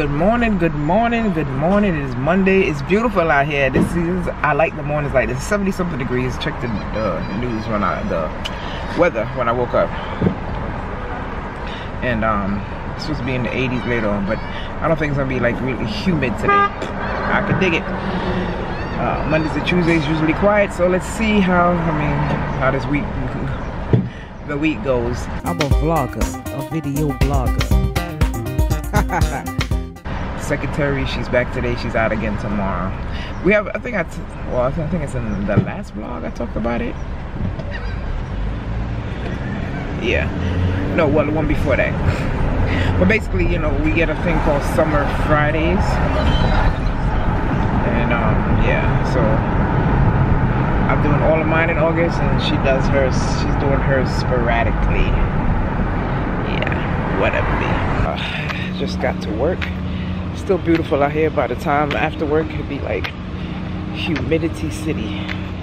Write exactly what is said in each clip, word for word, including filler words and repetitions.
Good morning, good morning, good morning. It is Monday. It's beautiful out here. This is, I like the mornings like this. It's seventy something degrees. Check the uh, news when I, the weather when I woke up. And um, it's supposed to be in the eighties later on, but I don't think it's gonna be like really humid today. I can dig it. Uh, Mondays and Tuesdays usually quiet, so let's see how, I mean, how this week, the week goes. I'm a vlogger, a video blogger. Secretary, she's back today, she's out again tomorrow. We have, I think I, t well, I think it's in the last vlog I talked about it. Yeah, no, well, the one before that. But basically, you know, we get a thing called Summer Fridays. And, um, yeah, so I'm doing all of mine in August, and she does hers, she's doing hers sporadically. Yeah, whatever. Uh, just got to work. Still beautiful out here. By the time after work, it'd be like humidity city.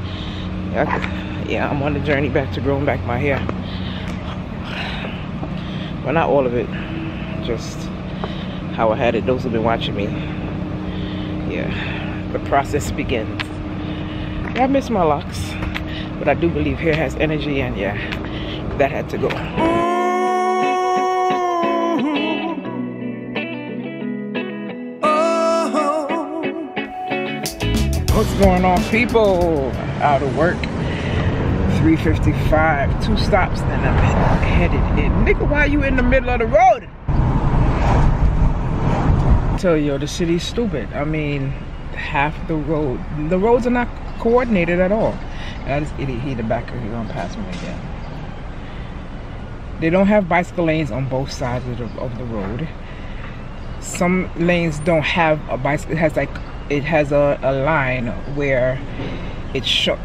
Yeah, I'm on the journey back to growing back my hair. Well, not all of it, just how I had it. Those who've been watching me, yeah, the process begins. I miss my locks, but I do believe hair has energy, and yeah, that had to go. What's going on, people? Out of work. three fifty-five. Two stops, then I'm headed in. Nigga, why you in the middle of the road? I tell you, the city's stupid. I mean, half the road. The roads are not coordinated at all. And this idiot, he the backer, he gonna pass me again. They don't have bicycle lanes on both sides of the, of the road. Some lanes don't have a bicycle. It has like it has a, a line where it's show.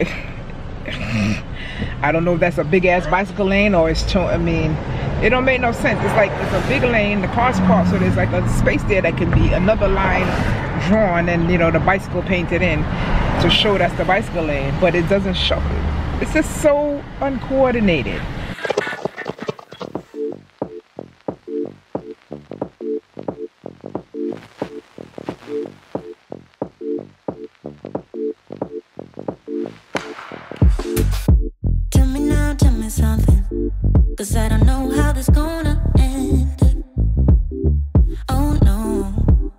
I don't know if that's a big ass bicycle lane or it's show. I mean, it don't make no sense. It's like it's a big lane, the car's parked, so there's like a space there that can be another line drawn, and you know the bicycle painted in to show that's the bicycle lane, but it doesn't show. It's just so uncoordinated. Cause I don't know how this gonna end. Oh no.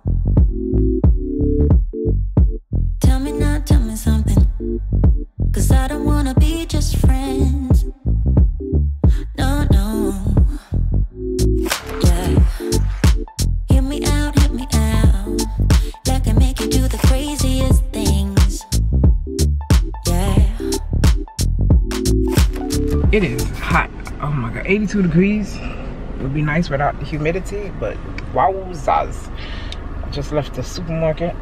Tell me now, tell me something. Cause I don't wanna be just friends. No, no. Yeah. Hear me out, hear me out. Like I make you do the craziest things. Yeah. It is hot. Oh my god, eighty-two degrees would be nice without the humidity, but wowzaz. I just left the supermarket.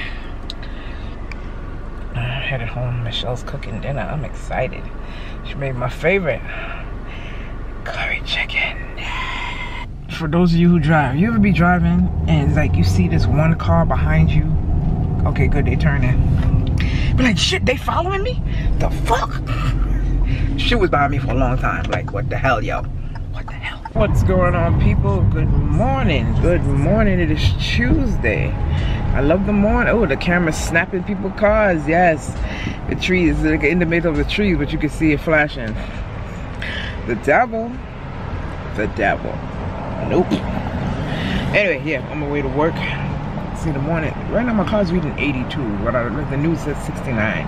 I headed home. Michelle's cooking dinner. I'm excited. She made my favorite curry chicken. For those of you who drive, you ever be driving and it's like you see this one car behind you? Okay, good, they turn in. Be like, shit, they following me? The fuck? Shit was behind me for a long time. Like, what the hell, yo? What the hell? What's going on, people? Good morning. Good morning. It is Tuesday. I love the morning. Oh, the camera's snapping people's cars. Yes. The trees, like in the middle of the trees, but you can see it flashing. The devil. The devil. Nope. Anyway, yeah, on my way to work. See the morning. Right now, my car's reading eighty-two. But I, the news says sixty-nine.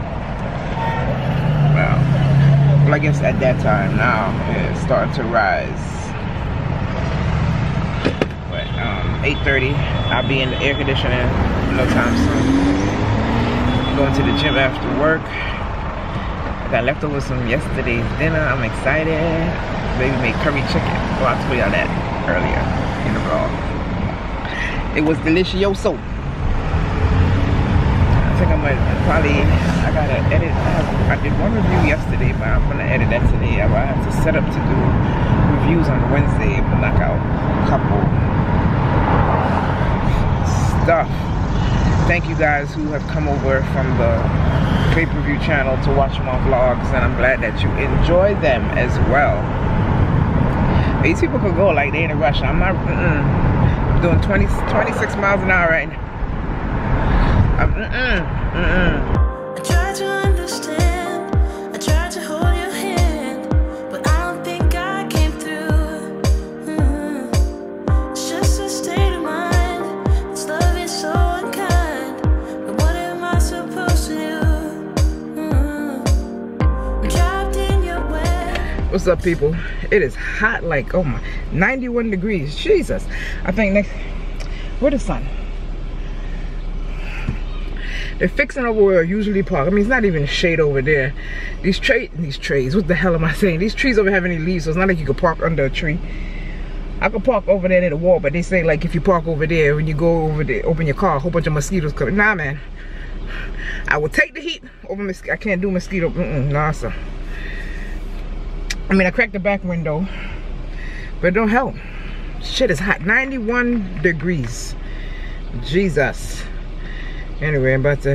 Wow. Well, I guess at that time now it's starting to rise. But um, eight thirty, I'll be in the air conditioning no time soon. Going to the gym after work. I got leftovers from yesterday's dinner. I'm excited. Baby made curry chicken. Well, I told y'all that earlier in the vlog. It was delicioso. I think I might probably, I gotta edit, I, have, I did one review yesterday, but I'm gonna edit that today. I have to set up to do reviews on Wednesday, but knock out a couple stuff. Thank you guys who have come over from the pay-per-view channel to watch my vlogs, and I'm glad that you enjoy them as well. These people could go like they in a rush. I'm not, mm-mm. doing twenty, twenty-six miles an hour right now. I'm, mm-mm, mm-mm. I try to understand, I try to hold your hand, but I don't think I came through. Mm. It's just a state of mind, this love is so unkind, but what am I supposed to do? Mm. I'm trapped in your way. What's up, people? It is hot, like, oh my, ninety-one degrees. Jesus. I think next, where the sun? They're fixing over where I usually park. I mean, it's not even shade over there. These tray, these trays, what the hell am I saying? These trees over have any leaves, so it's not like you could park under a tree. I could park over there near the wall, but they say, like, if you park over there, when you go over there, open your car, a whole bunch of mosquitoes come. Nah, man. I will take the heat over mosquito. I can't do mosquito. Mm-mm, nah, sir. I mean, I cracked the back window, but it don't help. Shit is hot. ninety-one degrees. Jesus. Anyway, I'm about to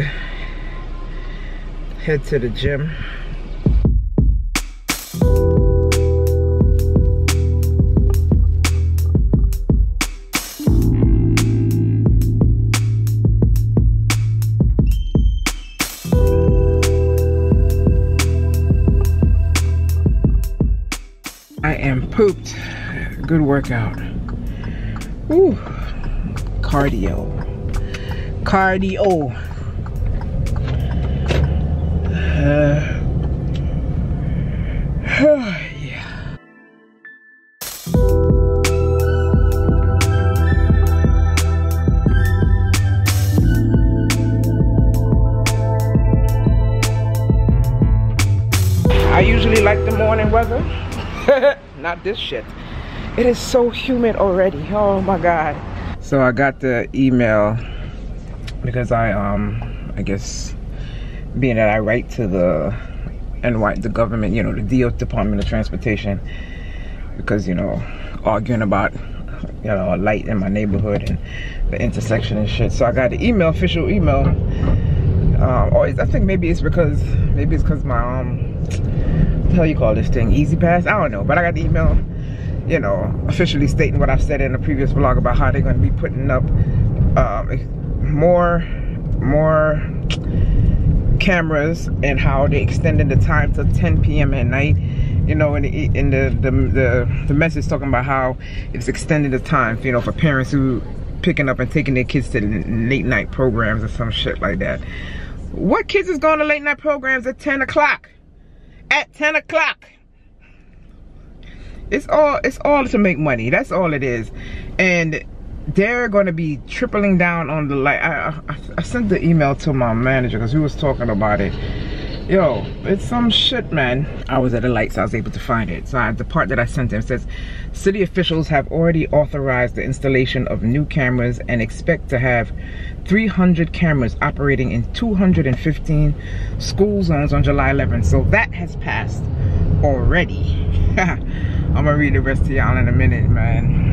head to the gym. I am pooped. Good workout. Woo. Cardio. Cardio. Uh, yeah. I usually like the morning weather. Not this shit. It is so humid already. Oh my god. So I got the email because I um I guess being that I write to the N Y the government, you know, the D O Department of Transportation, because, you know, arguing about, you know, a light in my neighborhood and the intersection and shit. So I got the email, official email. Um, or I think maybe it's because maybe it's because my um what the hell you call this thing, Easy Pass? I don't know, but I got the email, you know, officially stating what I've said in a previous vlog about how they're going to be putting up um, more more cameras and how they extended the time to ten P M at night. You know, in the in the the the, the message talking about how it's extended the time, you know, for parents who picking up and taking their kids to late night programs or some shit like that. What kids is going to late night programs at ten o'clock? At ten o'clock. It's all it's all to make money. That's all it is. And they're going to be tripling down on the light. I, I, I sent the email to my manager because he was talking about it. Yo, it's some shit, man. I was at the light, so I was able to find it. So I, the part that I sent him says, city officials have already authorized the installation of new cameras and expect to have three hundred cameras operating in two hundred fifteen school zones on July eleventh. So that has passed already. I'm gonna read the rest to y'all in a minute, man.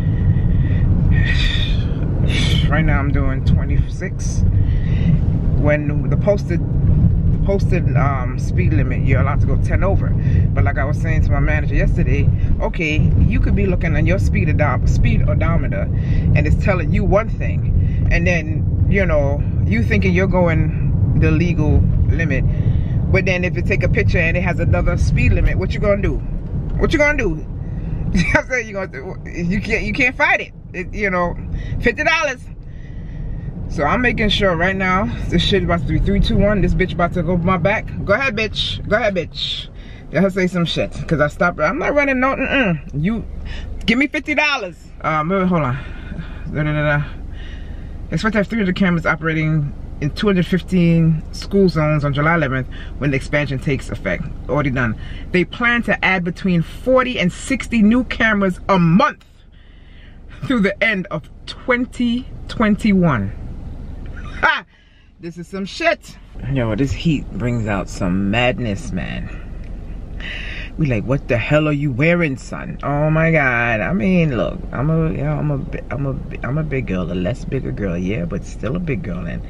Right now I'm doing twenty-six. When the posted the posted um, speed limit, you're allowed to go ten over. But like I was saying to my manager yesterday, okay, you could be looking on your speed odom speed odometer and it's telling you one thing, and then, you know, you thinking you're going the legal limit, but then if you take a picture and it has another speed limit, what you gonna do? What you gonna do? I said you gonna you can't you can't fight it. It, you know, fifty dollars. So I'm making sure right now this shit about to be three, two, one. This bitch about to go over my back. Go ahead, bitch. Go ahead, bitch. Let her say some shit. Cause I stopped. I'm not running no. Mm-mm. You give me fifty dollars. Um, hold on. Da, da, da, da. Expect to have three hundred cameras operating in two hundred fifteen school zones on July eleventh when the expansion takes effect. Already done. They plan to add between forty and sixty new cameras a month through the end of twenty twenty-one. Ha! This is some shit. Yo, this heat brings out some madness, man. We like, what the hell are you wearing, son? Oh my god. I mean, look, I'm a, you know, I'm a, I'm a, I'm a big girl, a less bigger girl, yeah, but still a big girl, and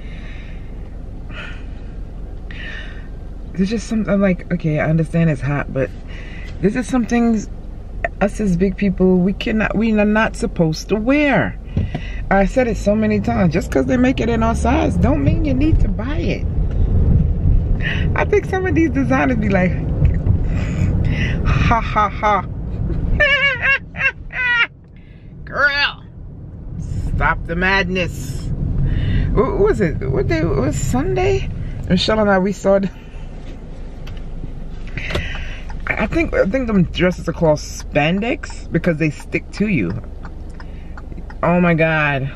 there's just something I'm like, okay, I understand it's hot, but this is some things us as big people we cannot, we are not supposed to wear. I said it so many times. Just because they make it in our size don't mean you need to buy it. I think some of these designers be like, ha ha ha. Girl, stop the madness. What was it? What day? It was Sunday? Michelle and I, we saw the, I think I think them dresses are called spandex because they stick to you. Oh my God.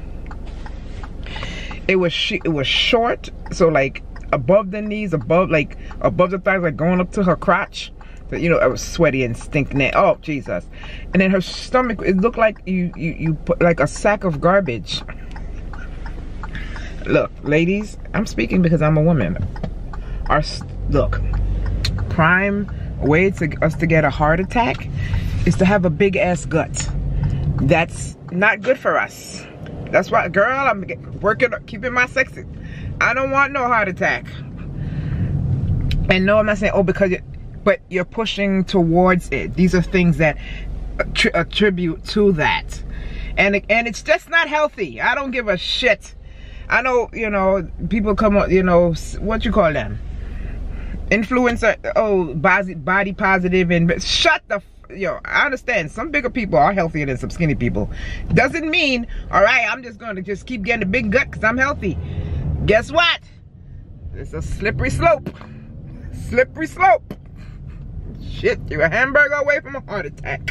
It was she it was short, so like above the knees, above like above the thighs, like going up to her crotch. So, you know, it was sweaty and stinking. Oh Jesus! And then her stomach, it looked like you you you put like a sack of garbage. Look, ladies, I'm speaking because I'm a woman. Our look, prime way to us to get a heart attack is to have a big ass gut. That's not good for us. That's why, girl, I'm working, keeping my sexy. I don't want no heart attack. And no, I'm not saying, oh, because, it, but you're pushing towards it. These are things that attri attribute to that. And, it, and it's just not healthy. I don't give a shit. I know, you know, people come up, you know, what you call them? Influencer, oh, body, body positive, and shut the f yo, I understand some bigger people are healthier than some skinny people. Doesn't mean, all right, I'm just going to just keep getting a big gut because I'm healthy. Guess what? It's a slippery slope. Slippery slope. Shit, you're a hamburger away from a heart attack.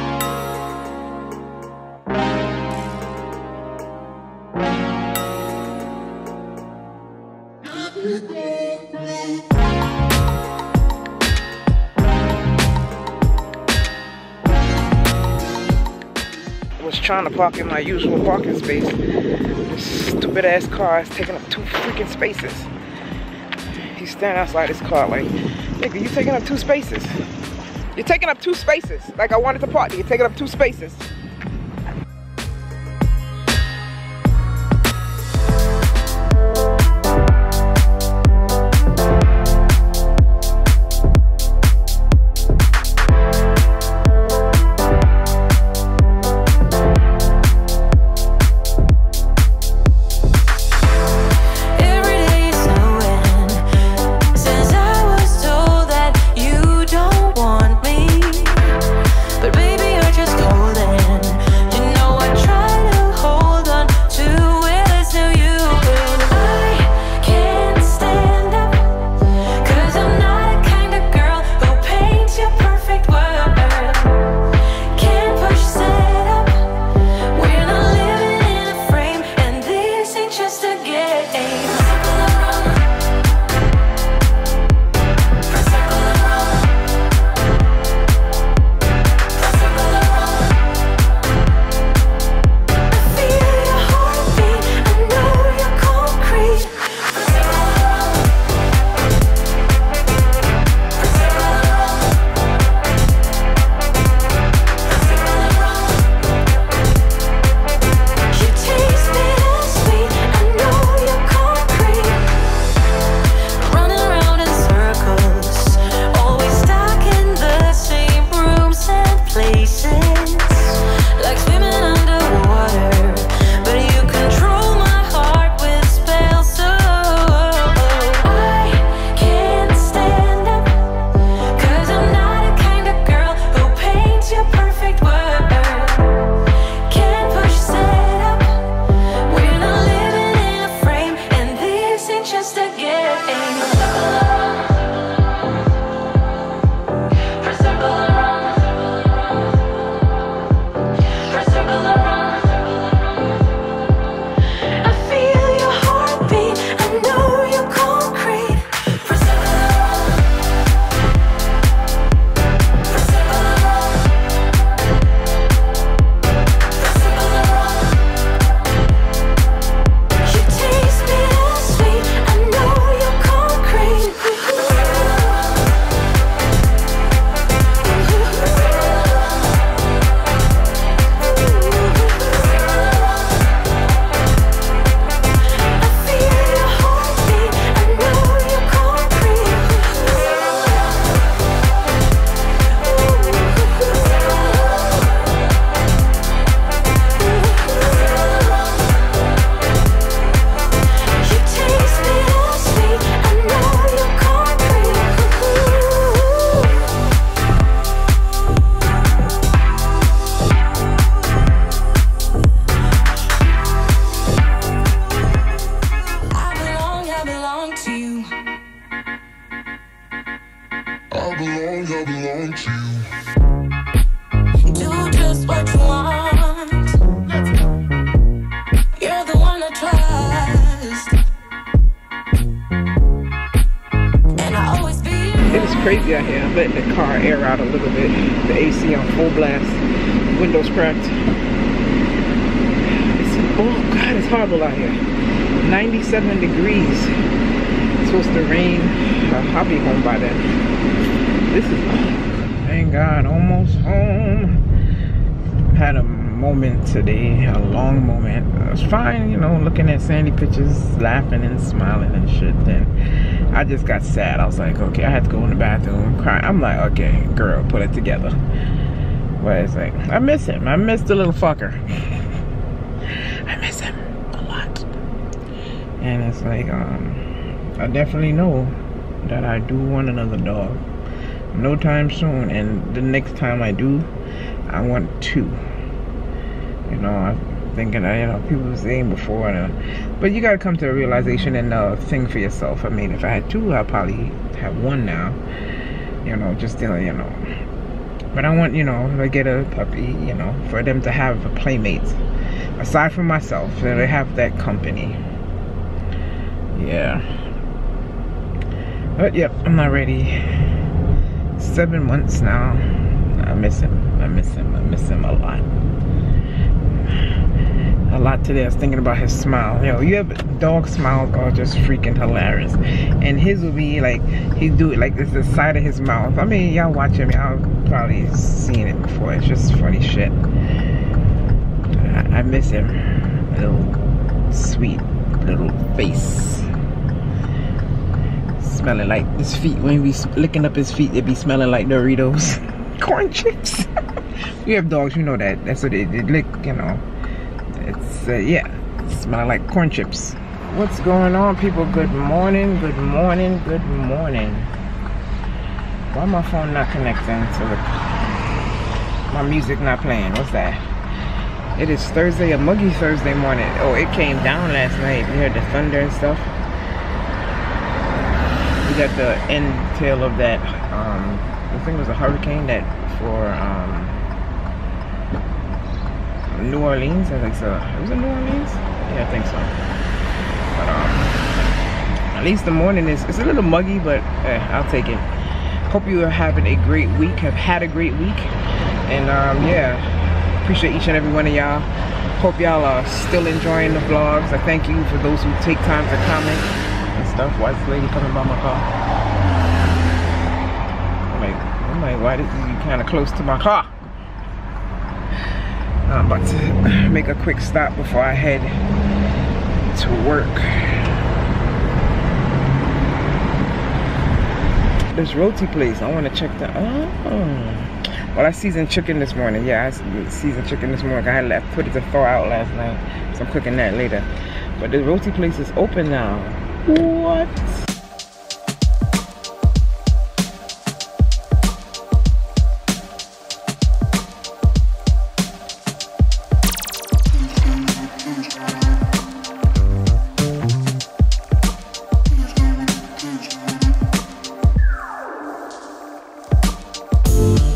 Was trying to park in my usual parking space. This stupid ass car is taking up two freaking spaces. He's standing outside his car like, nigga, you taking up two spaces. You're taking up two spaces. Like I wanted to park, you're taking up two spaces. But baby, you're just golden. want you. Do just what you want. You're the one I trust. And I always be. It is crazy out here. I'm letting the car air out a little bit. The A C on full blast. Windows cracked. It's, oh God, it's horrible out here. ninety-seven degrees. It's supposed to rain. Uh, I'll be home by then. This is, thank God, almost home. Had a moment today, a long moment. I was fine, you know, looking at Sandy pictures, laughing and smiling and shit. Then I just got sad. I was like, okay, I had to go in the bathroom, cry. I'm like, okay, girl, put it together. But it's like, I miss him. I miss the little fucker. I miss him a lot. And it's like, um, I definitely know that I do want another dog. No time soon. And the next time I do, I want two. You know, I'm thinking, you know, people were saying before, uh, but you gotta come to a realization and uh, think for yourself. I mean, if I had two, I'd probably have one now. You know, just, you know, you know. But I want, you know, to get a puppy, you know, for them to have a playmate. Aside from myself, that they have that company. Yeah. But, yep, I'm not ready. Seven months now. I miss him. I miss him. I miss him a lot. A lot today. I was thinking about his smile. Yo, you have dog smiles are just freaking hilarious. And his will be like, he do it like this, the side of his mouth. I mean, y'all watch him, y'all probably seen it before. It's just funny shit. I, I miss him. Little sweet little face. Smelling like his feet. When we licking up his feet, they be smelling like Doritos. Corn chips. You have dogs, you know that. That's what they, they lick, you know. It's, uh, yeah, it smells like corn chips. What's going on, people? Good morning, good morning, good morning. Why my phone not connecting to the, my music not playing? What's that? It is Thursday, a muggy Thursday morning. Oh, it came down last night. We heard the thunder and stuff. We got the end tail of that, um, I think it was a hurricane that for, um, New Orleans, I think so. Was it New Orleans? Yeah, I think so. But um, at least the morning is, it's a little muggy, but eh, I'll take it. Hope you are having a great week, have had a great week. And um, yeah, appreciate each and every one of y'all. Hope y'all are still enjoying the vlogs. I thank you for those who take time to comment and stuff. Why is this lady coming by my car? I'm like, I'm like, why is you kind of close to my car? I'm about to make a quick stop before I head to work. This roti place, I want to check the, oh. Well, I seasoned chicken this morning. Yeah, I seasoned chicken this morning. I had left, put it to thaw out last night. So I'm cooking that later. But the roti place is open now. What? you.